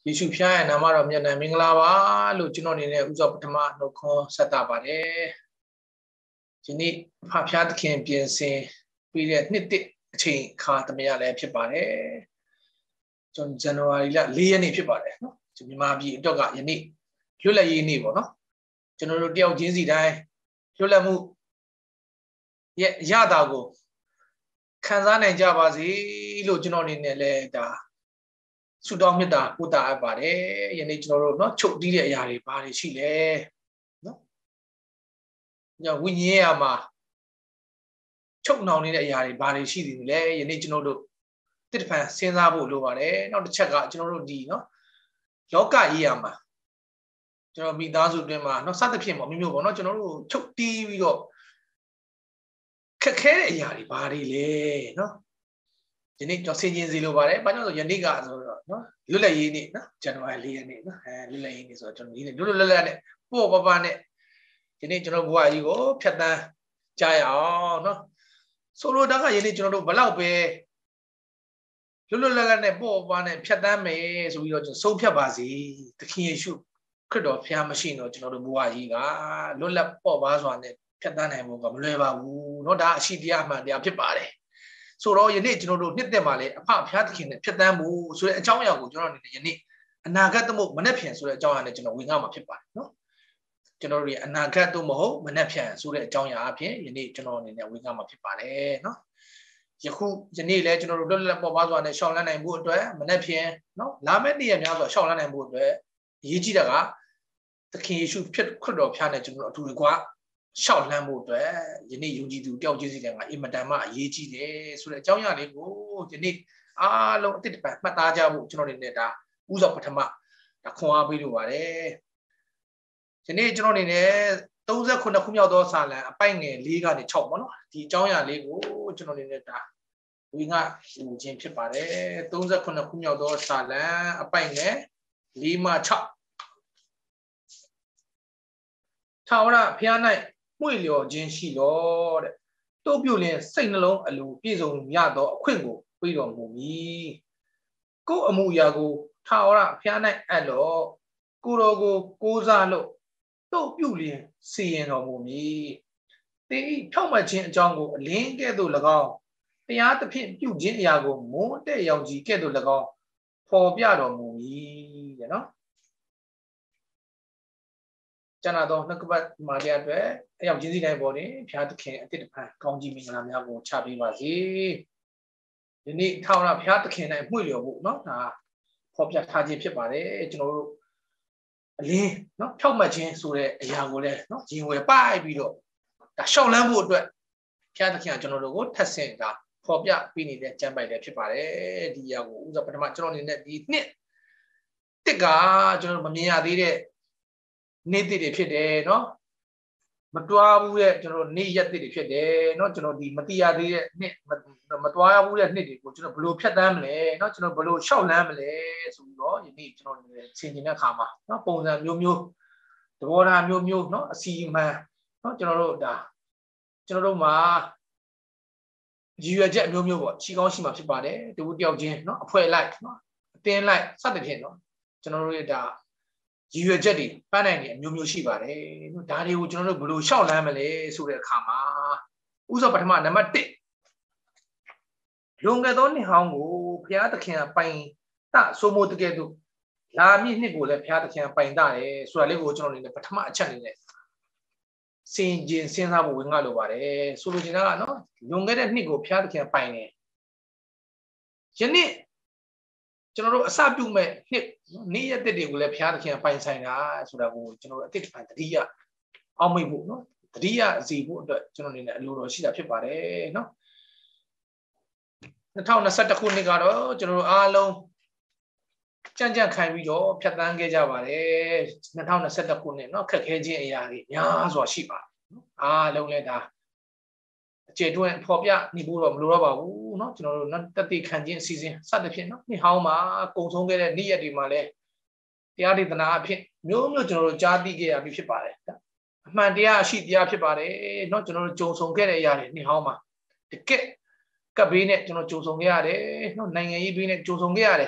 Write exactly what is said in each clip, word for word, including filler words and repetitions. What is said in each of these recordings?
ယေရှုဖျားရဲ့နာမတော်မြတ်နဲ့မင်္ဂလာပါလို့ကျွန်တော်အနေနဲ့ဥစ္စာပထမနှုတ်ခွန်းဆက်တာပါတယ်ဒီနေ့ဖဖျားသခင်ပြင်ဆင်ပြီးတဲ့နှစ်တစ်အချိန်ခါသမယလည်းဖြစ်ပါတယ်ကျွန်တော်ဇန်နဝါရီလ၄ရက်နေ့ဖြစ်ပါတယ်နော်မြန်မာပြည်အတွက်ကယနေ့လွတ်လပ်ရေးနေ့ပေါ့နော်ကျွန်တော်တို့တယောက်ချင်းစီတိုင်းလွတ်လပ်မှုရဲ့ရတာကိုခံစားနိုင်ကြပါစေလို့ကျွန်တော်အနေနဲ့လည်းဒါဆုတောင်းမြတ်တာပို့တာအပ်ပါတယ်ယနေ့ကျွန်တော်တို့เนาะချုပ်တီးတဲ့အရာတွေဘာတွေရှိလဲเนาะညဝိညာဉ်ရမှာချုပ်နှောင်နေတဲ့အရာတွေဘာတွေရှိသေးလဲယနေ့ကျွန်တော်တို့တစ်တဖန်စဉ်းစားဖို့လိုပါတယ်နောက်တစ်ချက်ကကျွန်တော်တို့ဒီเนาะလောကရေးရမှာကျွန်တော်မိသားစုအတွင်းမှာเนาะစသဖြင့်ပေါ့မျိုးမျိုးပေါ့เนาะကျွန်တော်တို့ချုပ်တီးပြီးတော့ခက်ခဲတဲ့အရာတွေဘာတွေလဲเนาะဒီနေ့ကျွန်တော်ဆင်ခြင်စီလိုပါတယ်ဘာကြောင့်ဆိုယနေ့ကဆိုတော့နော်လွတ်လပ်ရေးနေ့နော်ဇန်နဝါရီ၄ရက်နေ့နော်အဲလွတ်လပ်ရေးနေ့ဆိုတော့ကျွန်တော်ဒီနေ့လွတ်လွတ်လပ်လပ်နဲ့ပို့ပပနဲ့ဒီနေ့ကျွန်တော်ဘဝကြီးကိုဖြတ်တန်းကြရအောင်နော်ဆိုလိုတာကယနေ့ကျွန်တော်တို့ဘလောက်ပဲလွတ်လွတ်လပ်လပ်နဲ့ပို့ပပနဲ့ဖြတ်တန်းမယ်ဆိုပြီးတော့ကျွန်တော်ဆုံးဖြတ်ပါစီသခင်ယေရှုခရစ်တော်ဖျားမရှိတော့ကျွန်တော်တို့ဘဝကြီးကလွတ်လပ်ပေါ့ပါစွာနဲ့ဖြတ်တန်းနိုင်ဖို့ကမလွယ်ပါဘူးเนาะဒါအရှိတရားအမှန်တရားဖြစ်ပါတယ်ဆိုတော့ယနေ့ကျွန်တော်တို့နှစ်သက်မှာလေအဖဖျားသခင်နဲ့ဖြတ်တန်းဖို့ဆိုတဲ့အကြောင်းအရာကိုကျွန်တော်အနေနဲ့ယနေ့အနာဂတ်သမုတ်မနှက်ဖြန်ဆိုတဲ့အကြောင်းအရာနဲ့ကျွန်တော်ဝင်ငါမှာဖြစ်ပါတယ်နော်ကျွန်တော်တို့ရဲ့အနာဂတ်သို့မဟုတ်မနှက်ဖြန်ဆိုတဲ့အကြောင်းအရာအဖြစ်ယနေ့ကျွန်တော်အနေနဲ့ဝင်ငါမှာဖြစ်ပါတယ်နော်ယခုယနေ့လည်းကျွန်တော်တို့လွတ်လပ်ပေါ်ပါစွာနဲ့ရှောင်လန်းနိုင်ဖို့အတွက်မနှက်ဖြန်နော်လာမယ့်နေ့ရက်များစွာရှောင်လန်းနိုင်ဖို့အတွက်အရေးကြီးတာကသခင်ယေရှုဖြစ်ခရစ်တော်ဖျားနဲ့ကျွန်တော်အထူးတကွာရှောက်လန်းဖို့အတွက်ယနေ့ယုံကြည်သူတယောက်ချင်းစီတိုင်းကအင်မတန်မှအရေးကြီးတယ်ဆိုတဲ့အကြောင်းအရာလေးကိုယနေ့အားလုံးအတိတ်တပတ်မှတ်သားကြဖို့ကျွန်တော်နေနဲ့ဒါဥစ္စာပထမဒါခွန်အားပေးလိုပါတယ်ယနေ့ကျွန်တော်နေနဲ့၃၉ခုမြောက်သောစာလံအပိုက်ငယ်၄ကနေ၆ပေါ့နော်ဒီအကြောင်းအရာလေးကိုကျွန်တော်နေနဲ့ဒါဝိငါယူခြင်းဖြစ်ပါတယ်၃၉ခုမြောက်သောစာလံအပိုက်ငယ်၄မှ၆ထာဝရဘုရား၌မွေလျော်ခြင်းရှိတော်တဲ့တို့ပြုလင်စိတ်နှလုံးအလိုပြည့်စုံရသောအခွင့်ကိုပေးတော်မူမည်ကိုယ်အမှုအရာကိုထာဝရဘုရား၌အပ်လောကိုတော်ကိုကိုးစားလို့တို့ပြုလင်စီရင်တော်မူမည်သင်၏ဖြောင့်မတ်ခြင်းအကြောင်းကိုအလင်းကဲ့သို့၎င်းတရားသဖြင့်ပြုခြင်းအရာကိုမွန်းတဲ့ရောင်ကြီးကဲ့သို့၎င်းဖော်ပြတော်မူမည်တဲ့နော်ကျန်တော့နှုတ်ကပတ်မာရအတွက်အရောက်ချင်းစီတိုင်းပေါ်နေဘုရားသခင်အတိတ်တဖန်ကောင်းကြီးမင်္ဂလာများကိုချပေးပါစေ။ဒီနေ့ထာဝရဘုရားသခင်၌မှု့လျော်ဖို့เนาะဒါဖော်ပြထားခြင်းဖြစ်ပါတယ်ကျွန်တော်တို့အလင်းเนาะဖြောက်မှတ်ခြင်းဆိုတဲ့အရာကိုလည်းเนาะရင်ဝယ်ပိုက်ပြီးတော့ဒါရှောက်လန်းဖို့အတွက်ဘုရားသခင်ကကျွန်တော်တို့ကိုထပ်ဆင့်ကဖော်ပြပေးနေတဲ့ကျမ်းပိုက်လည်းဖြစ်ပါတယ်ဒီအရာကိုဥစ္စာပထမကျွန်တော်အနေနဲ့ဒီနှစ်တစ်ကကျွန်တော်မမြင်ရသေးတဲ့နေ့တည်တွေဖြစ်တယ်เนาะမတွားဘူးတဲ့ကျွန်တော်နေ့ရက်တည်တွေဖြစ်တယ်เนาะကျွန်တော်ဒီမတိရသေးတဲ့နှစ်မတွားဘူးတဲ့နှစ်တွေကိုကျွန်တော်ဘယ်လိုဖြတ်တန်းမလဲเนาะကျွန်တော်ဘယ်လိုရှောက်လန်းမလဲဆိုပြီးတော့ယနေ့ကျွန်တော်ဆင်ခြင်တဲ့အခါမှာเนาะပုံစံမျိုးမျိုးသဘောထားမျိုးမျိုးเนาะအစီအမံเนาะကျွန်တော်တို့ဒါကျွန်တော်တို့မှာရည်ရွယ်ချက်မျိုးမျိုးပေါ့ချီကောင်းရှိမှာဖြစ်ပါတယ်တူတယောက်ချင်းเนาะအဖွဲ့လိုက်เนาะအတင်းလိုက်စသဖြင့်เนาะကျွန်တော်တို့ရဲ့ဒါရည်ရွယ်ချက်တွေပန်းနိုင်နေအမျိုးမျိုးရှိပါတယ်ဒါတွေကိုကျွန်တော်တို့ဘယ်လိုရှောက်လန်းမလဲဆိုတဲ့အခါမှာဥစ္စာပထမနံပါတ်တစ်လွန်ခဲ့သောနှစ်ဟောင်းကိုဘုရားသခင်ကပိုင်တဆိုမို့တကယ်သူလာမည့်နှစ်ကိုလည်းဘုရားသခင်ကပိုင်တတယ်ဆိုတာလေးကိုကျွန်တော်အနေနဲ့ပထမအချက်အနေနဲ့စင်ကျင်စဉ်းစားဖို့ဝင်ငါလိုပါတယ်ဆိုလိုချင်တာကနော်လွန်ခဲ့တဲ့နှစ်ကိုဘုရားသခင်ပိုင်တယ်ယနေ့ကျွန်တော်တို့အစပြုမဲ့နှစ်နေ့ရက်တစ်တွေကိုလည်းဘုရားသခင်ပိုင်ဆိုင်တာဆိုတာကိုကျွန်တော်တို့အတိတ်ကတတိယအောင်မိတ်ဖို့နော်တတိယစီဖို့အတွက်ကျွန်တော်အနေနဲ့အလိုတော်ရှိတာဖြစ်ပါတယ်နော်၂၀၂၁ခုနှစ်ကတော့ကျွန်တော်တို့အားလုံးကြံ့ကြံ့ခိုင်ပြီးတော့ဖြတ်တန်းခဲ့ကြပါတယ်၂၀၂၁ခုနှစ်နော်ခက်ခဲခြင်းအရာတွေများစွာရှိပါတယ်နော်အားလုံးလည်းဒါအခြေတွင်းဖော်ပြနေဖို့တော့မလိုတော့ပါဘူးเนาะကျွန်တော်တို့တတိခံခြင်းအစီအစဉ်စသဖြင့်เนาะနှစ်ဟောင်းမှာကုံဆုံးခဲ့တဲ့နေ့ရက်တွေမှာလည်းတရားဒေသနာအဖြစ်မျိုးမျိုးကျွန်တော်တို့ကြားသိခဲ့ရပြီဖြစ်ပါတယ်အမှန်တရားအရှိတရားဖြစ်ပါတယ်เนาะကျွန်တော်တို့ကြုံဆုံခဲ့တဲ့အရာတွေနှစ်ဟောင်းမှာတကယ်ကပ်ဘေးနဲ့ကျွန်တော်ကြုံဆုံခဲ့ရတယ်เนาะနိုင်ငံရေးဘေးနဲ့ကြုံဆုံခဲ့ရတယ်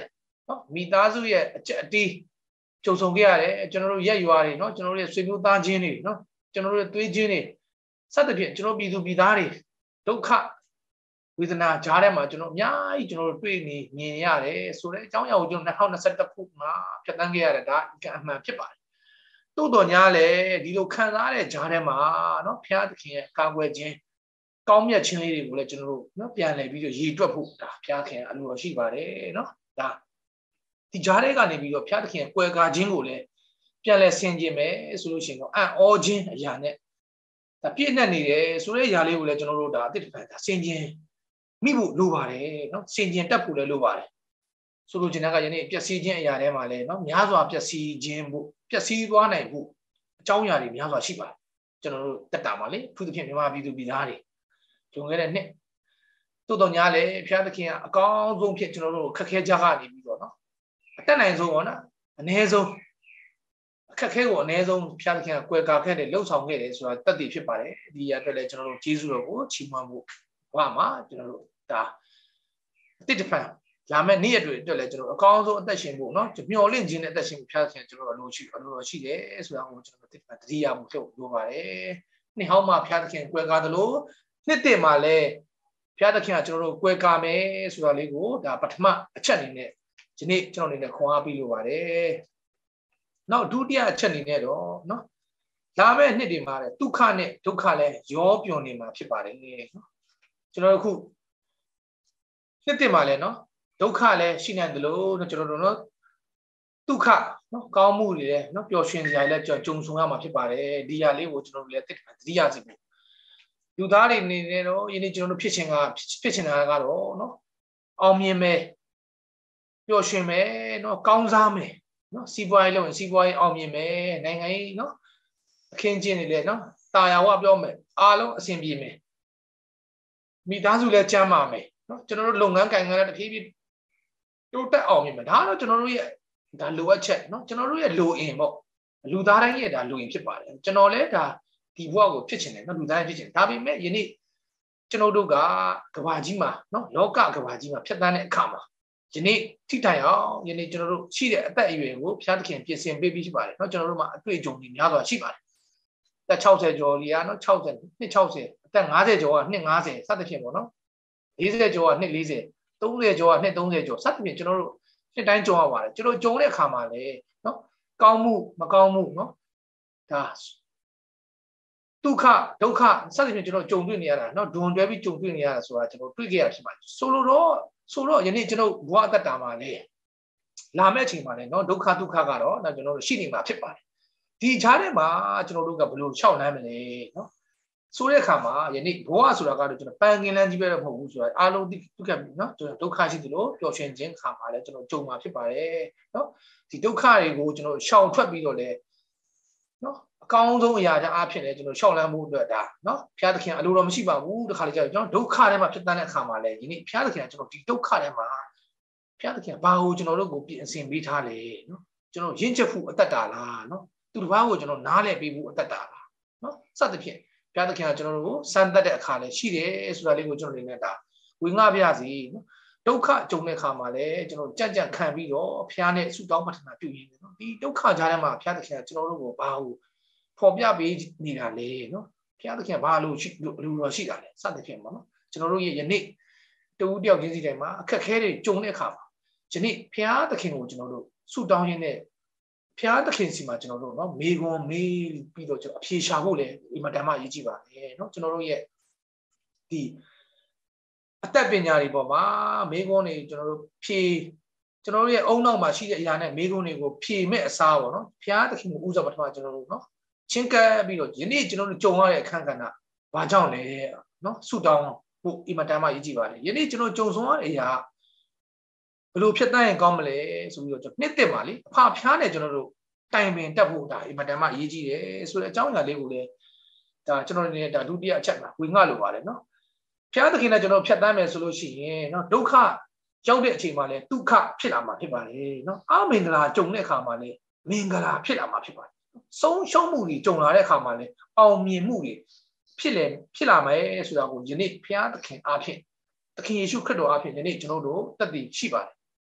နော်မိသားစုရဲ့အချက်အတီးကြုံဆုံခဲ့ရတယ်ကျွန်တော်တို့ရက်ရွာတွေနော်ကျွန်တော်တို့ရဲ့ဆွေမျိုးသားချင်းတွေနော်ကျွန်တော်တို့ရဲ့သွေးချင်းတွေစသဖြင့်ကျွန်တော်ပြည်သူပြည်သားတွေဒုက္ခဝေဒနာကြားထဲမှာကျွန်တော်အများကြီးကျွန်တော်တို့တွေ့နေမြင်ရတယ်ဆိုတဲ့အကြောင်းအရာကိုကျွန်တော်၂၀၂၁ခုမှာဖြတ်သန်းခဲ့ရတဲ့ဒါအမှန်ဖြစ်ပါတယ်တိုးတော်ညာလေဒီလိုခံစားရတဲ့ကြားထဲမှာနော်ဘုရားသခင်ရဲ့ကာကွယ်ခြင်းကောင်းမြတ်ခြင်းလေးတွေကိုလည်းကျွန်တော်တို့နော်ပြန်လည်ပြီးတော့ရည်တွက်ဖို့ဒါဘုရားခင်အလိုတော်ရှိပါတယ်နော်ဒါဒီကြားထဲကနေပြီးတော့ဘုရားသခင်ကွယ်ကာခြင်းကိုလည်းပြန်လည်ဆင်ခြင်မယ်ဆိုလို့ရှိရင်တော့အံ့ဩခြင်းအရာနဲ့ဒါပြည့်နှက်နေတယ်ဆိုတဲ့အရာလေးကိုလည်းကျွန်တော်တို့ဒါအတိတ်ကဆင်ခြင်မိဖို့လိုပါတယ်နော်ဆင်ခြင်တက်ဖို့လည်းလိုပါတယ်ဆိုလိုချင်တာကယနေ့ပျက်စီးခြင်းအရာထဲမှာလည်းနော်များစွာပျက်စီးခြင်းဖို့ပျက်စီးသွားနိုင်ဖို့အကြောင်းအရာတွေများစွာရှိပါတယ်ကျွန်တော်တို့တက်တာပါလေသူတစ်ဖြင့်မြန်မာပြည်သူပြည်သားတွေလွန်ခဲ့တဲ့နှစ်တိုးတော်ညာလေဘုရားသခင်ကအကောင်းဆုံးဖြစ်ကျွန်တော်တို့ခက်ခဲကြကနေပြီးတော့နော်အတက်နိုင်ဆုံးပေါ့နော်အနည်းဆုံးအခက်ခဲကိုအနည်းဆုံးဘုရားသခင်ကကွယ်ကာခဲ့တယ်လှုပ်ဆောင်ခဲ့တယ်ဆိုတာတတ်သိဖြစ်ပါတယ်ဒီအတွက်လည်းကျွန်တော်တို့ကျေးဇူးတော်ကိုချီးမွမ်းဖို့ဘာမှကျွန်တော်တို့ဒါအတိတ်တစ်ဖက်လာမယ့်နေ့ရက်တွေအတွက်လည်းကျွန်တော်အကောင်းဆုံးအသက်ရှင်ဖို့နော်မျှော်လင့်ခြင်းနဲ့အသက်ရှင်ဖို့ဘုရားသခင်ကျွန်တော်အလိုရှိအလိုတော်ရှိတယ်ဆိုတာကိုကျွန်တော်တိတ်တစ်ဖက်တတိယမှုလုပ်လိုပါတယ်နှစ်ဟောင်းမှာဘုရားသခင်ကွယ်ကာသလိုနှစ်တည်းမှာလည်းဘုရားသခင်ကကျွန်တော်တို့ကွယ်ကာမယ်ဆိုတာလေးကိုဒါပထမအချက်အနေနဲ့ဒီနေ့ကျွန်တော်အနေနဲ့ခွန်အားပေးလိုပါတယ်နောက်ဒုတိယအချက်အနေနဲ့တော့နော်လာမယ့်နှစ်တွေမှာဒုက္ခနဲ့ဒုက္ခလည်းရောပြွန်နေမှာဖြစ်ပါတယ်နော်ကျွန်တော်တို့ခုနှစ်တည်းမှာလည်းနော်ဒုက္ခလည်းရှိနေတယ်လို့ကျွန်တော်တို့နော်ဒုက္ခနော်ကောင်းမှုတွေလည်းနော်ပျော်ရွှင်စရာလည်းကြုံဆုံရမှာဖြစ်ပါတယ်ဒီဟာလေးကိုကျွန်တော်တို့လည်းသိတတိယစီဖို့လူသားတွေနေနေတော့ယနေ့ကျွန်တော်တို့ဖြစ်ချင်ကဖြစ်ချင်တာကတော့နော်အောင်မြင်မယ်ပျော်ရွှင်မယ်နော်ကောင်းစားမယ်နော်စီးပွားရေးလုပ်ရင်စီးပွားရေးအောင်မြင်မယ်နိုင်ငံရေးနော်အခင်းကျင်းနေလေနော်တာယာဝပြောမယ်အားလုံးအဆင်ပြေမယ်မိသားစုလည်းကျန်းမာမယ်နော်ကျွန်တော်တို့လုပ်ငန်းကိုင်ငန်းလည်းတစ်ဖြည်းဖြည်းတိုးတက်အောင်မြင်မယ်ဒါကတော့ကျွန်တော်တို့ရဲ့ဒါလိုအပ်ချက်နော်ကျွန်တော်တို့ရဲ့လိုအင်ပေါ့လူသားတိုင်းရဲ့ဒါလိုအင်ဖြစ်ပါတယ်ကျွန်တော်လည်းဒါဒီဘဝကိုဖြစ်ချင်တယ်နော်လူသားဖြစ်ချင်တယ်ဒါပေမဲ့ယနေ့ကျွန်တော်တို့ကကဘာကြီးမှာနော်လောကကဘာကြီးမှာဖြတ်သန်းတဲ့အခါမှာယနေ့ထိတိုင်အောင်ယနေ့ကျွန်တော်တို့ရှိတဲ့အသက်အရွယ်ကိုဘုရားသခင်ပြင်ဆင်ပေးပြီးရှိပါတယ်နော်ကျွန်တော်တို့မှာအတွေ့အကြုံတွေများစွာရှိပါတယ်အသက်၆၀ကျော်လီယာနော်၆၀နှစ်၆၀အသက်၅၀ကျော်ကနှစ်၅၀စသဖြင့်ပေါ့နော်၄၀ကျော်ကနှစ်၄၀၃၀ကျော်ကနှစ်၃၀ကျော်စသဖြင့်ကျွန်တော်တို့နှစ်တိုင်းကြုံရပါတယ်ကျွန်တော်ကြုံတဲ့အခါမှာလေနော်ကောင်းမှုမကောင်းမှုနော်ဒါဒုက္ခဒုက္ခစသဖြင့်ကျွန်တော်ကြုံတွေ့နေရတာနော်ဒွန်တွဲပြီးကြုံတွေ့နေရတာဆိုတာကျွန်တော်တွေ့ခဲ့ရဖြစ်ပါတယ်ဆိုလိုတော့ဆိုတော့ယနေ့ကျွန်တော်ဘဝအသက်တာမှာလေလာမယ့်အချိန်မှာလေနော်ဒုက္ခဒုက္ခကတော့တော့ကျွန်တော်တို့ရှိနေမှာဖြစ်ပါတယ်ဒီခြားထဲမှာကျွန်တော်တို့ကဘယ်လိုရှောက်နိုင်မလဲနော်ဆိုတဲ့အခါမှာယနေ့ဘဝဆိုတာကတော့ကျွန်တော်ပန်းကင်းလန်းကြီးပဲတော့မဟုတ်ဘူးဆိုတာအားလုံးဒုက္ခနော်ကျွန်တော်ဒုက္ခရှိသလိုပျော်ရွှင်ခြင်းခါမှာလည်းကျွန်တော်ကြုံမှာဖြစ်ပါတယ်နော်ဒီဒုက္ခတွေကိုကျွန်တော်ရှောင်ထွက်ပြီးတော့လေနော်အကောင်းဆုံးအရာအားဖြင့်လည်းကျွန်တော်ရှောက်လန်းမှုအတွက်ဒါနော်ဘုရားသခင်အလိုတော်မရှိပါဘူးတခါလေကျတော့ကျွန်တော်ဒုက္ခထဲမှာဖြစ်တဲ့အခါမှာလည်းဒီနေ့ဘုရားသခင်ကကျွန်တော်ဒီဒုက္ခထဲမှာဘုရားသခင်ဘာကိုကျွန်တော်တို့ကိုပြင်ဆင်ပေးထားလဲနော်ကျွန်တော်ရင့်ချက်ဖို့အသက်တာလားနော်သူတစ်ပါးကိုကျွန်တော်နားလည်ပေးဖို့အသက်တာလားနော်စသဖြင့်ဘုရားသခင်ကကျွန်တော်တို့ကိုစမ်းသပ်တဲ့အခါလည်းရှိတယ်ဆိုတာလေးကိုကျွန်တော်လည်းဒါဝေငှပြစီနော်ဒုက္ခကြုံတဲ့အခါမှာလည်းကျွန်တော်ကြံ့ကြံ့ခံပြီးတော့ဘုရားနဲ့ဆုတောင်းပတ္ထနာပြုရင်းနော်ဒီဒုက္ခကြားထဲမှာဘုရားသခင်ကကျွန်တော်တို့ကိုဘာကိုဖော်ပြပေးနေတာလေနော်ဘုရားသခင်ဘာလို့ရှိလို့တော့ရှိတာလဲစသဖြင့်ပေါ့နော်ကျွန်တော်တို့ရဲ့ယနေ့တူတယောက်ချင်းစီတိုင်းမှာအခက်ခဲတွေကြုံတဲ့အခါမှာယနေ့ဘုရားသခင်ကိုကျွန်တော်တို့ဆုတောင်းရင်းနဲ့ဘုရားသခင်စီမှာကျွန်တော်တို့နော်မေခွန်မေးပြီးတော့ကျွန်တော်အဖြေရှာဖို့လည်းဒီမှာဓမ္မရေးကြည့်ပါလေနော်ကျွန်တော်တို့ရဲ့ဒီအသက်ပညာတွေပေါ်မှာမေခွန်တွေကျွန်တော်တို့ဖြေကျွန်တော်တို့ရဲ့အုံနောက်မှာရှိတဲ့အရာနဲ့မေခွန်တွေကိုဖြေမဲ့အစားပေါ့နော်ဘုရားသခင်ကိုဥစ္စာပထမကျွန်တော်တို့နော်ချင်းကပ်ပြီးတော့ယနေ့ကျွန်တော်တို့ကြုံရတဲ့အခန်းကဏ္ဍဘာကြောင့်လဲနော်ဆုတောင်းဖို့ဒီမှာဓမ္မရေးကြည့်ပါလေယနေ့ကျွန်တော်ကြုံဆုံရတဲ့အရာဘယ်လိုဖြစ်တတ်ရင်ကောင်းမလဲဆိုပြီးတော့ကျွန်တော်နှစ်သက်ပါလေအဖဖျားနဲ့ကျွန်တော်တို့တိုင်ပင်တက်ဖို့ဒါအင်မတန်မှအရေးကြီးတယ်ဆိုတဲ့အကြောင်းအရာလေးကိုလည်းဒါကျွန်တော်နေဒါဒုတိယအချက်မှာဝေငှလို့ပါတယ်နော်ဖျားသခင်နဲ့ကျွန်တော်ဖြတ်တန်းမယ်ဆိုလို့ရှိရင်နော်ဒုက္ခရောက်တဲ့အချိန်မှာလည်းဒုက္ခဖြစ်လာမှာဖြစ်ပါလေနော်အမင်္ဂလာကြုံတဲ့အခါမှာလည်းမင်္ဂလာဖြစ်လာမှာဖြစ်ပါတယ်ဆုံးရှုံးမှုတွေကြုံလာတဲ့အခါမှာလည်းအောင်မြင်မှုတွေဖြစ်လေဖြစ်လာမယ်ဆိုတာကိုယနေ့ဖျားသခင်အားဖြင့်သခင်ယေရှုခရစ်တော်အားဖြင့်ယနေ့ကျွန်တော်တို့တသက်ရှိပါတယ်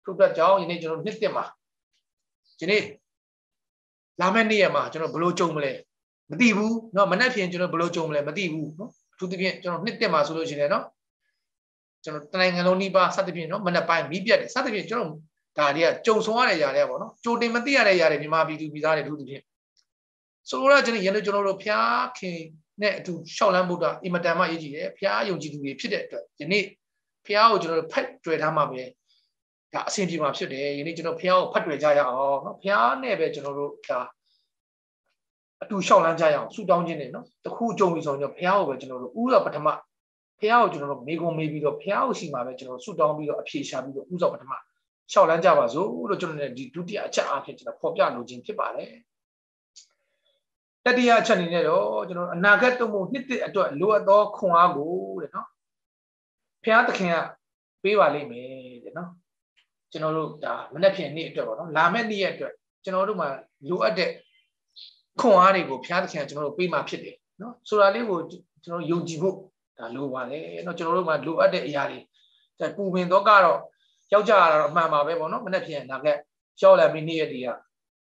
ထို့အတွက်ကြောင့်ယနေ့ကျွန်တော်နှစ်တက်မှာဒီနေ့လာမယ့်နေ့ရက်မှာကျွန်တော်ဘယ်လိုကြုံမလဲမသိဘူးเนาะမနေ့ပြင်ကျွန်တော်ဘယ်လိုကြုံမလဲမသိဘူးเนาะအထူးသဖြင့်ကျွန်တော်နှစ်တက်မှာဆိုလို့ရှိရင်เนาะကျွန်တော်တနိုင်ငံလုံးနှိပါစသဖြင့်เนาะမနေ့ပိုင်းမီးပြတ်တယ်စသဖြင့်ကျွန်တော်ဒါတွေကကြုံဆုံးရတဲ့ຢာတွေပေါ့เนาะကြိုတင်မသိရတဲ့ຢာတွေမြန်မာပြည်သူပြည်သားတွေအထူးသဖြင့်ဆိုတော့ကျွန်တော်ယနေ့ကျွန်တော်တို့ဖျားခင်နဲ့အတူရှောက်လန်းဖို့တော့အင်မတန်မှအရေးကြီးတယ်ဖျားယုံကြည်သူတွေဖြစ်တဲ့အတွက်ယနေ့ဖျားကိုကျွန်တော်တို့ဖက်တွေ့ထားမှာပဲဒါအဆင်ပြေမှာဖြစ်တယ်ယနေ့ကျွန်တော်ဖျားကိုဖတ်တွေ့ကြရအောင်เนาะဖျားနဲ့ပဲကျွန်တော်တို့ဒါအတူရှောက်လန်းကြရအောင်ဆူတောင်းခြင်းနဲ့เนาะတခုကြုံပြီဆိုတော့ဖျားကိုပဲကျွန်တော်တို့ဥရောပထမဖျားကိုကျွန်တော်တို့မေကုံမေးပြီးတော့ဖျားကိုရှိမှာပဲကျွန်တော်ဆူတောင်းပြီးတော့အဖြေရှာပြီးတော့ဥရောပထမရှောက်လန်းကြပါစို့လို့ကျွန်တော်လည်းဒီဒုတိယအချက်အားဖြင့်ကျွန်တော်ဖော်ပြလိုခြင်းဖြစ်ပါတယ်တတိယအချက်အနေနဲ့တော့ကျွန်တော်အနာဂတ်တုံ့မှုနှစ်တစ်အတွက်လိုအပ်သောခွန်အားကိုတဲ့နော်ဖျားသခင်ကပေးပါလိမ့်မယ်တဲ့နော်ကျွန်တော်တို့ဒါမနေ့ဖြန်နေ့အတွက်ပေါ့နော်လာမယ့်နေ့ရက်အတွက်ကျွန်တော်တို့မှာလိုအပ်တဲ့ခွန်အားတွေကိုဖျားသခင်ကကျွန်တော်တို့ပေးမှဖြစ်တယ်နော်ဆိုတာလေးကိုကျွန်တော်ယုံကြည်ဖို့ဒါလိုပါတယ်နော်ကျွန်တော်တို့မှာလိုအပ်တဲ့အရာတွေဒါပူပင်တော့ကတော့ယောက်ျားကတော့အမှန်ပါပဲပေါ့နော်မနေ့ဖြန်နာကရောက်လာပြီးနေ့ရက်တွေက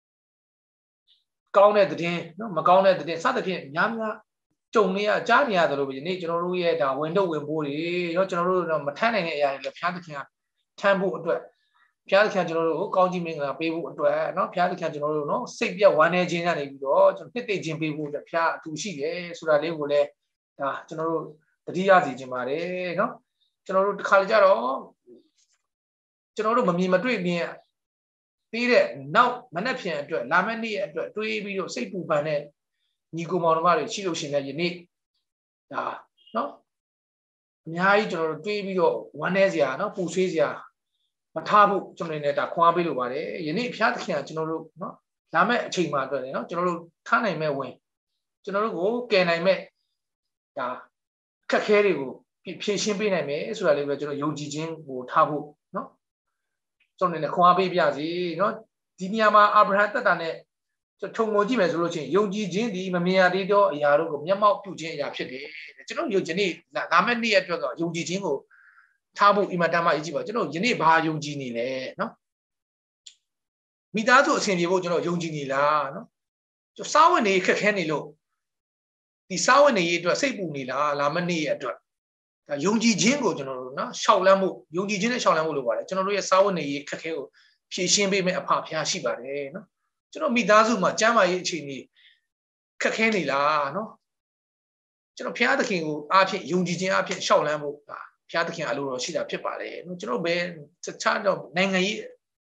ကောင်းတဲ့သတင်းနော်မကောင်းတဲ့သတင်းစသဖြင့်များများကြုံနေရကြားနေရတယ်လို့ပဲဒီနေ့ကျွန်တော်တို့ရဲ့ဒါဝင်တော့ဝင်ဖို့တွေနော်ကျွန်တော်တို့တော့မထမ်းနိုင်တဲ့အရာတွေလည်းဖျားသခင်ကထမ်းဖို့အတွက်ဖျားသခင်ကျွန်တော်တို့ကိုကောင်းကြီးမင်္ဂလာပေးဖို့အတွက်နော်ဖျားသခင်ကျွန်တော်တို့နော်စိတ်ပြတ်ဝမ်းနည်းခြင်းကနေပြီးတော့ကျွန်တော်နှစ်သိမ့်ခြင်းပေးဖို့အတွက်ဖျားအထူးရှိတယ်ဆိုတာလေးကိုလည်းဒါကျွန်တော်တို့တတိယစီခြင်းပါတယ်နော်ကျွန်တော်တို့တစ်ခါလေကြတော့ကျွန်တော်တို့မမြင်မတွေ့မြင်ပြီးတဲ့နောက်မနေ့ဖြန်အတွက်လာမယ့်နေ့အတွက်တွေးပြီးတော့စိတ်ပူပန်တဲ့ညီကိုမောင်နှမတွေရှိလို့ရှိရင်လည်းယနေ့ဒါနော်အများကြီးကျွန်တော်တို့တွေးပြီးတော့ဝမ်းနည်းစရာနော်ပူဆွေးစရာမထားဖို့ကျွန်တော်လည်းဒါခွန်အားပေးလိုပါတယ်ယနေ့ဖျားသခင်ကကျွန်တော်တို့နော်လာမယ့်အချိန်မှာအတွက်နော်ကျွန်တော်တို့ထားနိုင်မဲ့ဝင်ကျွန်တော်တို့ကိုကယ်နိုင်မဲ့ဒါခက်ခဲတွေကိုဖြေရှင်းပေးနိုင်မယ်ဆိုတာလေးပဲကျွန်တော်ယုံကြည်ခြင်းကိုထားဖို့နော်ကျွန်တော်လည်းခွန်အားပေးပြစီနော်ဒီနေရာမှာအာဗြဟံတက်တာနဲ့ထုံငုံကြည့်မယ်ဆိုလို့ချင်းယုံကြည်ခြင်းဒီမမြင်ရသေးသောအရာတို့ကိုမျက်မှောက်ပြုခြင်းအရာဖြစ်တယ်ကျွန်တော်ယုံကြည်နေလာမယ့်နေ့အတွက်တော့ယုံကြည်ခြင်းကိုထားဖို့အင်မတန်မှအရေးကြီးပါကျွန်တော်ယနေ့ဘာယုံကြည်နေလဲနော်မိသားစုအဆင်ပြေဖို့ကျွန်တော်ယုံကြည်နေလားနော်ကျွန်တော်စားဝတ်နေခက်ခဲနေလို့ဒီစားဝတ်နေရေးအတွက်စိတ်ပူနေလားလာမယ့်နေ့အတွက်ဒါယုံကြည်ခြင်းကိုကျွန်တော်တို့နော်ရှောက်လန်းမှုယုံကြည်ခြင်းနဲ့ရှောက်လန်းမှုလို့ပါတယ်ကျွန်တော်တို့ရဲ့စားဝတ်နေရေးခက်ခဲကိုဖြည့်ရှင်းပေးမယ့်အဖဖျားရှိပါတယ်နော်ကျွန်တော်မိသားစုမှာကျမ်းမာရေးအခြေအနေခက်ခဲနေလားနော်ကျွန်တော်ဖျားသခင်ကိုအားဖြင့်ယုံကြည်ခြင်းအားဖြင့်ရှောက်လန်းဖို့ဒါဖျားသခင်အလိုတော်ရှိတာဖြစ်ပါတယ်နော်ကျွန်တော်ဘယ်တခြားတော့နိုင်ငံရေး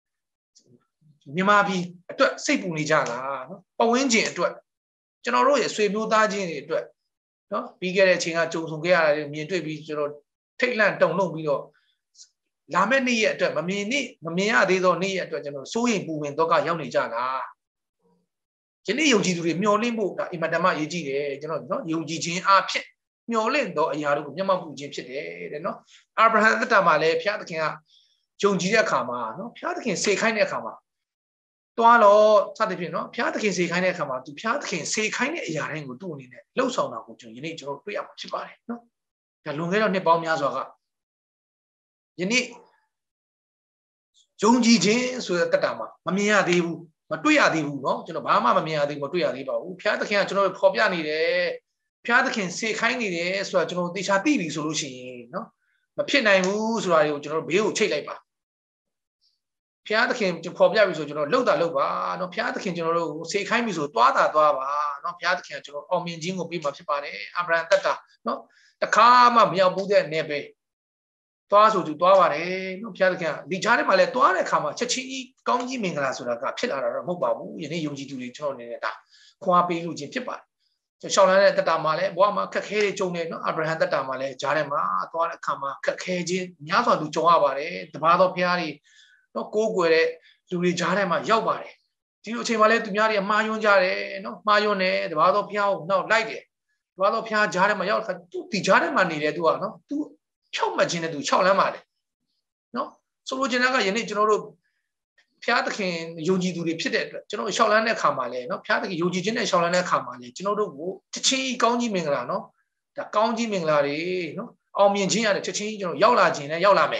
မြန်မာပြည်အတွက်စိတ်ပူနေကြလားနော်ပဝင်းကျင်အတွက်ကျွန်တော်တို့ရဲ့ဆွေမျိုးသားချင်းတွေအတွက်နော်ပြီးခဲ့တဲ့အချိန်ကကြုံဆုံခဲ့ရတာမြင်တွေ့ပြီးကျွန်တော်ထိတ်လန့်တုန်လှုပ်ပြီးတော့လာမယ့်နေ့ရက်အတွက်မမြင်နေ့မမြင်ရသေးသောနေ့ရက်အတွက်ကျွန်တော်စိုးရိမ်ပူပင်တော့ကရောက်နေကြလားယနေ့ယုံကြည်သူတွေမျှော်လင့်ဖို့ဒါအင်မတန်မှအရေးကြီးတယ်ကျွန်တော်နော်ယုံကြည်ခြင်းအဖြစ်မျှော်လင့်သောအရာတို့ကိုမျက်မှောက်ပြုခြင်းဖြစ်တယ်တဲ့နော်အာဗြဟံသက်တာမှာလည်းဘုရားသခင်ကယုံကြည်တဲ့အခါမှာနော်ဘုရားသခင်စေခိုင်းတဲ့အခါမှာတွားတော့စသဖြင့်နော်ဘုရားသခင်စေခိုင်းတဲ့အခါမှာသူဘုရားသခင်စေခိုင်းတဲ့အရာတိုင်းကိုသူ့အနေနဲ့လှုပ်ဆောင်တာကိုကျွန်တော်ယနေ့ကျွန်တော်တွေ့ရမှာဖြစ်ပါတယ်နော်ဒါလွန်ခဲ့တော့နှစ်ပေါင်းများစွာကယနေ့ယုံကြည်ခြင်းဆိုတဲ့တက်တာမှာမမြင်ရသေးဘူးမတွေ့ရသေးဘူးเนาะကျွန်တော်ဘာမှမမြင်ရသေးဘူးမတွေ့ရသေးပါဘူးဘုရားသခင်ကကျွန်တော်ဖော်ပြနေတယ်ဘုရားသခင်စေခိုင်းနေတယ်ဆိုတာကျွန်တော်သေချာသိပြီဆိုလို့ရှိရင်เนาะမဖြစ်နိုင်ဘူးဆိုတာတွေကိုကျွန်တော်ဘေးကိုချိတ်လိုက်ပါဘုရားသခင်ဖော်ပြပြီဆိုကျွန်တော်လှုပ်တာလှုပ်ပါเนาะဘုရားသခင်ကျွန်တော်တို့စေခိုင်းပြီဆိုသွားတာသွားပါเนาะဘုရားသခင်ကကျွန်တော်အောင်မြင်ခြင်းကိုပေးမှာဖြစ်ပါတယ်အာဗြဟံတက်တာเนาะတခါမှမရောက်ဘူးတဲ့နယ်ပဲသွားဆိုသူသွားပါတယ်နော်ဘုရားသခင်ဒီကြားထဲမှာလဲသွားတဲ့အခါမှာချက်ချင်းကြီးကောင်းကြီးမင်္ဂလာဆိုတာကဖြစ်လာတာတော့မဟုတ်ပါဘူးယနေ့ယုံကြည်သူတွေကျွန်တော်အနေနဲ့ဒါခွာပေးလို့ခြင်းဖြစ်ပါတယ်ရှောင်းလန်းတဲ့တက်တာမှာလဲဘဝမှာခက်ခဲတွေကြုံနေနော်အာဗြဟံတက်တာမှာလဲကြားထဲမှာသွားတဲ့အခါမှာခက်ခဲခြင်းများစွာသူကြုံရပါတယ်တပါးသောဘုရားတွေနော်ကိုးကွယ်တဲ့လူတွေကြားထဲမှာရောက်ပါတယ်ဒီလိုအချိန်မှာလဲသူများတွေမှားယွန်းကြတယ်နော်မှားယွန်းတယ်တပါးသောဘုရားကိုနောက်လိုက်တယ်တပါးသောဘုရားကြားထဲမှာရောက်တဲ့သူဒီကြားထဲမှာနေတယ်သူကနော်သူဖြောက်မှတ်ခြင်းနဲ့သူခြောက်လန်းပါတယ်နော်ဆိုလိုချင်တာကယနေ့ကျွန်တော်တို့ဘုရားသခင်ယုံကြည်သူတွေဖြစ်တဲ့အတွက်ကျွန်တော်ခြောက်လန်းတဲ့အခါမှာလဲနော်ဘုရားသခင်ယုံကြည်ခြင်းနဲ့ခြောက်လန်းတဲ့အခါမှာလဲကျွန်တော်တို့ကိုချက်ချင်းကောင်းကြီးမင်္ဂလာနော်ဒါကောင်းကြီးမင်္ဂလာတွေနော်အောင်မြင်ခြင်းရတယ်ချက်ချင်းကျွန်တော်ရောက်လာခြင်းနဲ့ရောက်လာမယ်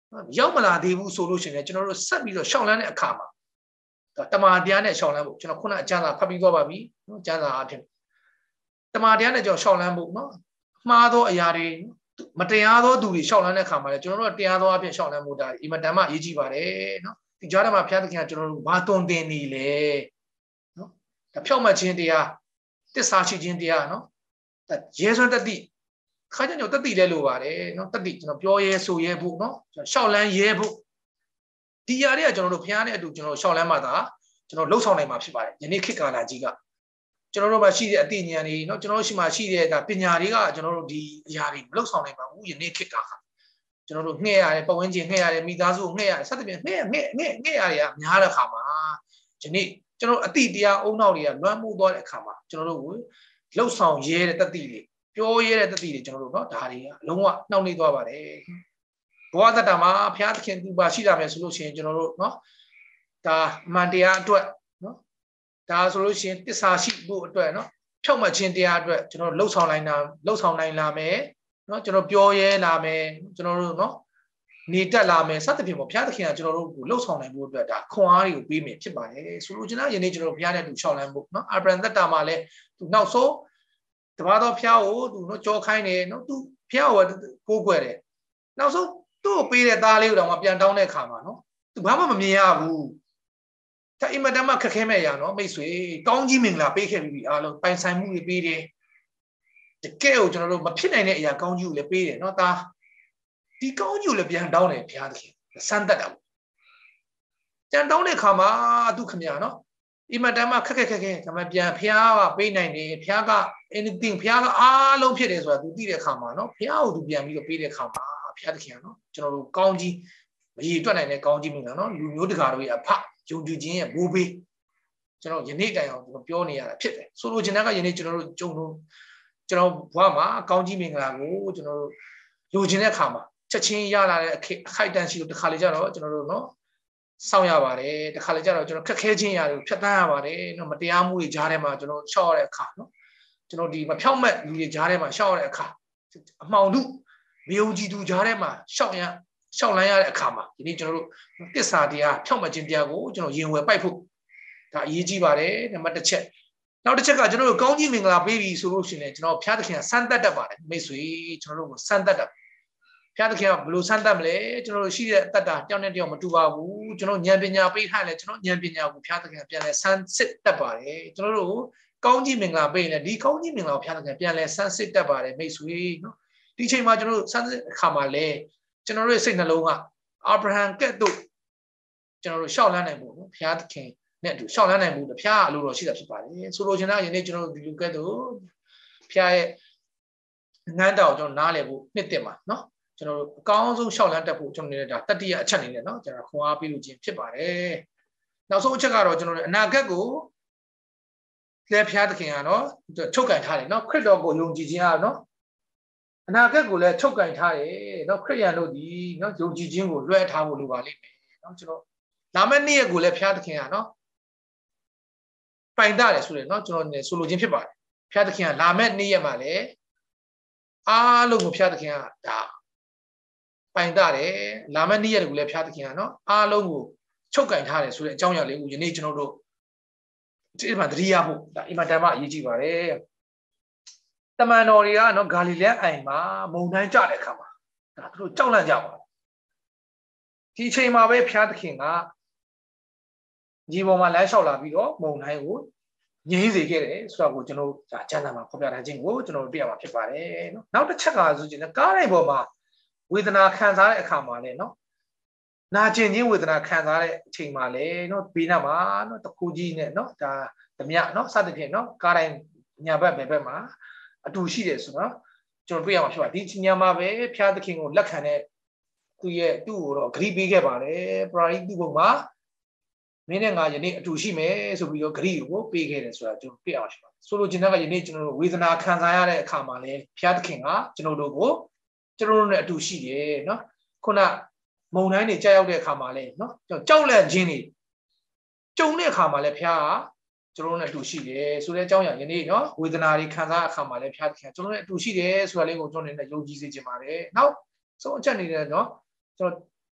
ရောက်မလာသေးဘူးဆိုလို့ရှိရင်ကျွန်တော်တို့ဆက်ပြီးတော့ရှောက်လန်းတဲ့အခါမှာတမာတရားနဲ့ရှောက်လန်းဖို့ကျွန်တော်ခုနအကျမ်းစာဖတ်ပြီးသွားပါပြီနော်ကျမ်းစာအဖြစ်တမာတရားနဲ့ကျွန်တော်ရှောက်လန်းဖို့နော်မှားသောအရာတွေမတရားသောသူတွေရှောက်လန်းတဲ့အခါမှာလည်းကျွန်တော်တို့တရားသောအဖြစ်ရှောက်လန်းဖို့ဒါအင်မတန်မှအရေးကြီးပါတယ်နော်ဒီကြားထဲမှာဘုရားသခင်ကကျွန်တော်တို့ဘာသွန်သင်နေလဲနော်ဒါဖြောက်မှတ်ခြင်းတရားတစ္ဆာရှိခြင်းတရားနော်ဒါရဲစွမ်းတတိခါကျကျွန်တော်တတိလဲလိုပါတယ်နော်တတိကျွန်တော်ပြောရဲဆိုရဲဖို့နော်ရှောက်လန်းရဲဖို့ဒီຢာတွေကကျွန်တော်တို့ဘုရားနဲ့အတူကျွန်တော်ရှောက်လန်းမှသာကျွန်တော်လှုပ်ဆောင်နိုင်မှာဖြစ်ပါတယ်ယနေ့ခေတ်ကာလကြီးကကျွန်တော်တို့မှာရှိတဲ့အသိဉာဏ်တွေเนาะကျွန်တော်တို့ရှိမှရှိတဲ့ဒါပညာတွေကကျွန်တော်တို့ဒီအရာတွေမလှုပ်ဆောင်နိုင်ပါဘူးယနေ့ခေတ်ကကျွန်တော်တို့ငှဲ့ရတယ်ပတ်ဝန်းကျင်ငှဲ့ရတယ်မိသားစုကိုငှဲ့ရတယ်စသဖြင့်ငှဲ့ငှဲ့ငှဲ့ငှဲ့ရတွေကများတဲ့အခါမှာယနေ့ကျွန်တော်အသိတရားအုံနောက်တွေကလွှမ်းမိုးသွားတဲ့အခါမှာကျွန်တော်တို့ကိုလှုပ်ဆောင်ရဲတဲ့တတိတွေပြောရဲတဲ့တတိတွေကျွန်တော်တို့เนาะဒါတွေကအလုံးဝနှောင့်နှေးသွားပါတယ်ဘဝတတမှာဘုရားသခင်သူပါရှိတာမယ်ဆိုလို့ရှိရင်ကျွန်တော်တို့เนาะဒါအမှန်တရားအတွက်နော်ဒါဆိုလို့ရှိရင်တစ္ဆာရှိဖို့အတွက်နော်ဖြောက်မှတ်ခြင်းတရားအတွက်ကျွန်တော်လှုပ်ဆောင်နိုင်တာလှုပ်ဆောင်နိုင်လာမယ်နော်ကျွန်တော်ပြောရဲလာမယ်ကျွန်တော်တို့နော်နေတက်လာမယ်စသဖြင့်ပေါ့ဘုရားသခင်ကကျွန်တော်တို့ကိုလှုပ်ဆောင်နိုင်ဖို့အတွက်ဒါခွန်အားတွေကိုပေးမယ်ဖြစ်ပါတယ်ဆိုလို့ကျွန်တော်ယနေ့ကျွန်တော်ဘုရားနဲ့တူရှောက်လန်းဖို့နော်အာဗြဟံသက်တာမှာလည်းသူနောက်ဆုံးတပါးသောဘုရားကိုသူနော်ကြောခိုင်းတယ်နော်သူဘုရားကိုကိုးကွယ်တယ်နောက်ဆုံးသူ့ကိုပေးတဲ့သားလေးကိုတော့မှပြန်တောင်းတဲ့အခါမှာနော်သူဘာမှမမြင်ရဘူးဒါအင်မတန်မှခက်ခဲမဲ့ရနော်မိတ်ဆွေကောင်းကြီးမင်္ဂလာပေးခဲ့ပြီအားလုံးပိုင်ဆိုင်မှုတွေပေးတယ်တကယ်ကိုကျွန်တော်တို့မဖြစ်နိုင်တဲ့အရာကောင်းကြီးကိုလည်းပေးတယ်နော်ဒါဒီကောင်းကြီးကိုလည်းပြန်တောင်းတယ်ဘုရားသခင်စမ်းတတ်တာပေါ့ပြန်တောင်းတဲ့အခါမှာသူခမရနော်အင်မတန်မှခက်ခက်ခက်ခဲဒါမှပြန်ဘုရားကပေးနိုင်တယ်ဘုရားက anything ဘုရားကအားလုံးဖြစ်တယ်ဆိုတာသူသိတဲ့အခါမှာနော်ဘုရားကိုသူပြန်ပြီးတော့ပေးတဲ့အခါမှာဘုရားသခင်ကနော်ကျွန်တော်တို့ကောင်းကြီးမရည်တွက်နိုင်တဲ့ကောင်းကြီးမင်္ဂလာနော်လူမျိုးတကာတို့ရဲ့အဖယုံကြည်ခြင်းရဲ့ဘိုးဘေးကျွန်တော်ယနေ့တိုင်အောင်ပြောနေရတာဖြစ်တယ်ဆိုလိုချင်တာကယနေ့ကျွန်တော်တို့ကြုံလို့ကျွန်တော်ဘဝမှာကောင်းကြီးမင်္ဂလာကိုကျွန်တော်တို့လိုချင်တဲ့အခါမှာချက်ချင်းရလာတဲ့အခိုက်အတန့်ရှိလို့တစ်ခါလေကြတော့ကျွန်တော်တို့နော်စောင့်ရပါတယ်တစ်ခါလေကြတော့ကျွန်တော်ခက်ခဲခြင်းရတယ်ဖြတ်တန်းရပါတယ်နော်မတရားမှုတွေကြားထဲမှာကျွန်တော်ရှောက်ရတဲ့အခါနော်ကျွန်တော်ဒီမဖြောက်မက်လူတွေကြားထဲမှာရှောက်ရတဲ့အခါအမှောင်တုမယုံကြည်သူကြားထဲမှာရှောက်ရရှောက်လန်းရတဲ့အခါမှာဒီနေ့ကျွန်တော်တို့တစ္ဆာတရားဖြောက်မှတ်ခြင်းတရားကိုကျွန်တော်ရင်ဝယ်ပိုက်ဖို့ဒါအရေးကြီးပါတယ်နံပါတ်တစ်ချက်နောက်တစ်ချက်ကကျွန်တော်တို့ကောင်းကြီးမင်္ဂလာပေးပြီဆိုလို့ရှိရင်ကျွန်တော်ဘုရားသခင်ကစမ်းသပ်တတ်ပါတယ်မိတ်ဆွေကျွန်တော်တို့ကိုစမ်းသပ်တတ်ဘုရားသခင်ကဘယ်လိုစမ်းသပ်မလဲကျွန်တော်တို့ရှိတဲ့အတ္တတယောက်နဲ့တယောက်မတူပါဘူးကျွန်တော်ဉာဏ်ပညာပေးထားလဲကျွန်တော်ဉာဏ်ပညာကိုဘုရားသခင်ပြန်လဲစမ်းစစ်တတ်ပါတယ်ကျွန်တော်တို့ကောင်းကြီးမင်္ဂလာပေးရင်ဒီကောင်းကြီးမင်္ဂလာကိုဘုရားသခင်ပြန်လဲစမ်းစစ်တတ်ပါတယ်မိတ်ဆွေနော်ဒီချိန်မှာကျွန်တော်တို့စမ်းစစ်အခါမှာလဲကျွန်တော်တို့ရဲ့စိတ်နှလုံးကအာဗြဟံကဲ့သို့ကျွန်တော်တို့ရှောက်လန်းနိုင်ဖို့နော်ဘုရားသခင်နဲ့အတူရှောက်လန်းနိုင်ဖို့ဘုရားအလိုတော်ရှိတာဖြစ်ပါတယ်ဆိုလိုချင်တာယနေ့ကျွန်တော်တို့ဒီလိုကဲ့သို့ဘုရားရဲ့ငန်းတော်ကျွန်တော်နားလည်ဖို့နှစ်သက်မှာနော်ကျွန်တော်တို့အကောင်းဆုံးရှောက်လန်းတတ်ဖို့ကျွန်တော်နေတဲ့ဒါတတိယအချက်အနေနဲ့နော်ကျွန်တော်ခွန်အားပေးလို့ခြင်းဖြစ်ပါတယ်နောက်ဆုံးအချက်ကတော့ကျွန်တော်တို့အနာဂတ်ကိုလက်ဘုရားသခင်ကနော်ချုပ်ကန်ထားတယ်နော်ခရစ်တော်ကိုယုံကြည်ခြင်းကနော်အနာဂတ်ကိုလည်းချုပ်ကင်ထားတယ်เนาะခရစ်ယာန်တို့ဒီเนาะယုံကြည်ခြင်းကိုလွှဲထားဖို့လိုပါလိမ့်မယ်เนาะကျွန်တော်လာမယ့်နေ့ရက်ကိုလည်းဘုရားသခင်ကเนาะပိုင်တာတယ်ဆိုတယ်เนาะကျွန်တော်ဆိုလိုခြင်းဖြစ်ပါတယ်ဘုရားသခင်ကလာမယ့်နေ့ရက်မှာလည်းအားလုံးကိုဘုရားသခင်ကဒါပိုင်တာတယ်လာမယ့်နေ့ရက်ကိုလည်းဘုရားသခင်ကเนาะအားလုံးကိုချုပ်ကင်ထားတယ်ဆိုတဲ့အကြောင်းအရာလေးကိုယနေ့ကျွန်တော်တို့ဒီမှာသတိရဖို့ဒါအင်မတန်မှအရေးကြီးပါတယ်တမန်တော်တွေကနော်ဂါလိလဲအိုင်မှာမုန်တိုင်းကြတဲ့အခါမှာဒါသူတို့ကြောက်လန့်ကြပါဒီအချိန်မှာပဲဘုရားသခင်ကညီပေါ်မှာလမ်းလျှောက်လာပြီးတော့မုန်တိုင်းကိုငြိမ်းစေခဲ့တယ်ဆိုတော့ကိုကျွန်တော်ဒါကျမ်းစာမှာဖော်ပြထားခြင်းကိုကျွန်တော်တို့တွေ့ရမှာဖြစ်ပါတယ်နော်နောက်တစ်ချက်ကဆိုရင်ကားတိုင်းပေါ်မှာဝေဒနာခံစားတဲ့အခါမှာလည်းနော်နာကျင်ခြင်းဝေဒနာခံစားတဲ့အချိန်မှာလည်းနော်ဘေးနားမှာနော်တခုကြီးနဲ့နော်ဒါဓမြနော်စသဖြင့်နော်ကားတိုင်းညာဘက်ဘယ်ဘက်မှာအတူရှိတယ်ဆိုတော့ကျွန်တော်တွေ့ရမှာဖြစ်ပါဒီညမှာပဲဘုရားသခင်ကိုလက်ခံတဲ့သူရဲ့သူ့ကိုတော့ဂရိပေးခဲ့ပါတယ်ပရာဟိတုဘုံမှာမင်းနဲ့ငါယနေ့အတူရှိမယ်ဆိုပြီးတော့ဂရိကိုပေးခဲ့တယ်ဆိုတာကျွန်တော်တွေ့ရမှာဖြစ်ပါတယ်ဆိုလိုချင်တဲ့ကယနေ့ကျွန်တော်တို့ဝေဒနာခံစားရတဲ့အခါမှာလည်းဘုရားသခင်ကကျွန်တော်တို့ကိုကျွန်တော်တို့နဲ့အတူရှိတယ်နော်ခုနမုံတိုင်းတွေကြောက်ရောက်တဲ့အခါမှာလည်းနော်ကြောက်လန့်ခြင်းတွေကြုံတဲ့အခါမှာလည်းဘုရားကကျွန်တော်တို့နဲ့အတူရှိတယ်ဆိုတဲ့အကြောင်းအရာယနေ့နော်ဝေဒနာတွေခံစားအခါမှာလည်းဘုရားသခင်ကျွန်တော်တို့နဲ့အတူရှိတယ်ဆိုတာလေးကိုကျွန်တော်နေနဲ့ယုံကြည်စေချင်ပါတယ်နောက်ဆုံးအချက်အနေနဲ့နော်ကျွန်တော်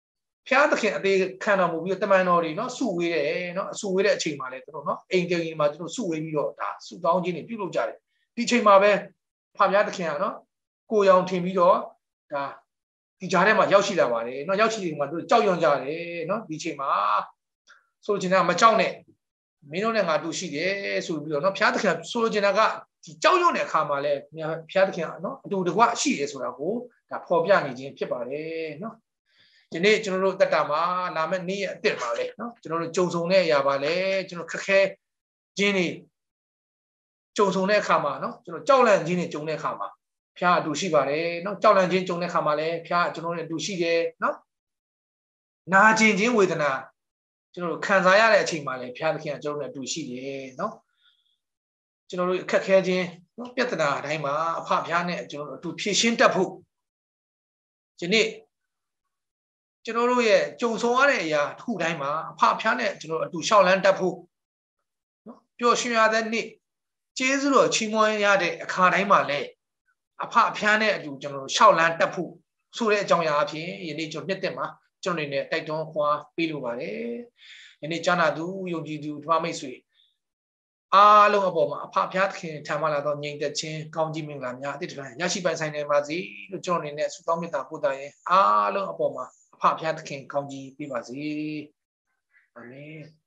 ဖျားသခင်အသေးခံတော်မူပြီးတမန်တော်တွေနော်စုဝေးတယ်နော်စုဝေးတဲ့အချိန်မှာလေသူတို့နော်အိမ်တင်ကြီးမှာသူတို့စုဝေးပြီးတော့ဒါစုတောင်းခြင်းတွေပြုလုပ်ကြတယ်ဒီချိန်မှာပဲဖဖျားသခင်ကနော်ကိုရောင်ထင်ပြီးတော့ဒါဒီကြားထဲမှာရောက်ရှိလာပါတယ်နော်ရောက်ရှိနေမှာသူတို့ကြောက်ရွံ့ကြတယ်နော်ဒီချိန်မှာဆိုချင်တာမကြောက်နဲ့မင်းတို့နဲ့ငါတူရှိတယ်ဆိုပြီးတော့နော်ဖျားသခင်ဆိုချင်တာကဒီကြောက်ရွံ့တဲ့အခါမှာလဲဖျားသခင်ကနော်အတူတကွရှိတယ်ဆိုတာကိုဒါဖော်ပြနေခြင်းဖြစ်ပါတယ်နော်ဒီနေ့ကျွန်တော်တို့တက်တာမှာလာမယ့်နေ့ရက်အစ်စ်ပါလေနော်ကျွန်တော်တို့ကြုံဆုံတဲ့အရာပါလေကျွန်တော်ခက်ခဲခြင်းတွေကြုံဆုံတဲ့အခါမှာနော်ကျွန်တော်ကြောက်လန့်ခြင်းတွေကြုံတဲ့အခါမှာဖျားအတူရှိပါတယ်နော်ကြောက်လန့်ခြင်းကြုံတဲ့အခါမှာလည်းဖျားကျွန်တော်တို့အတူရှိတယ်နော်နာကျင်ခြင်းဝေဒနာကျွန်တော်တို့ခံစားရတဲ့အချိန်မှာလည်းဖျားသခင်ကကျွန်တော်တို့အတူရှိတယ်နော်ကျွန်တော်တို့အခက်ခဲခြင်းနော်ပြဿနာအတိုင်းမှာအဖဖျားနဲ့ကျွန်တော်တို့အတူဖြည့်ရှင်းတတ်ဖို့ဒီနေ့ကျွန်တော်တို့ရဲ့ကြုံဆုံရတဲ့အရာတစ်ခုတိုင်းမှာအဖဖျားနဲ့ကျွန်တော်အတူရှောက်လန်းတတ်ဖို့နော်ပျော်ရွှင်ရတဲ့နေ့ကျေးဇူးတော်ချီးမွမ်းရတဲ့အခါတိုင်းမှာလည်းအဖအဖျားနဲ့အတူကျွန်တော်တို့ရှောက်လန်းတတ်ဖို့ဆိုတဲ့အကြောင်းအရာအဖြစ်ယနေ့ကျွန်တော်နှစ်သက်မှာကျွန်တော်နေနဲ့တိုက်တွန်းခွာပေးလိုပါတယ်ယနေ့ကြားနာသူယုံကြည်သူဓမ္မမိတ်ဆွေအားလုံးအပေါ်မှာအဖဖျားသခင်ထံမှလာတော့ငြိမ်သက်ခြင်းကောင်းကြီးမင်္ဂလာများအတိတ်တည်းရရှိပိုင်ဆိုင်နေပါစေလို့ကျွန်တော်နေနဲ့ဆုတောင်းမေတ္တာပို့တာရင်အားလုံးအပေါ်မှာအဖဖျားသခင်ကောင်းကြီးပေးပါစေအာမင်